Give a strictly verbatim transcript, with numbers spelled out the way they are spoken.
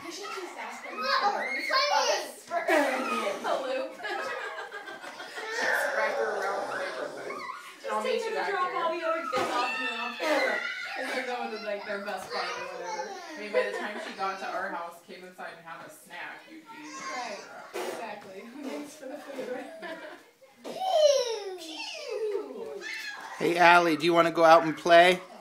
I should just ask her. No, please. The loop. Spread her around the neighborhood. And I'll meet you back drop all here. the other kids off and then I'll pick her up. Because they're going to like their best friend or whatever. I mean, by the time she got to our house, came inside and had a snack, you'd be Right. Exactly. Thanks for the food. Pew. Pew. Hey, Allie, do you want to go out and play?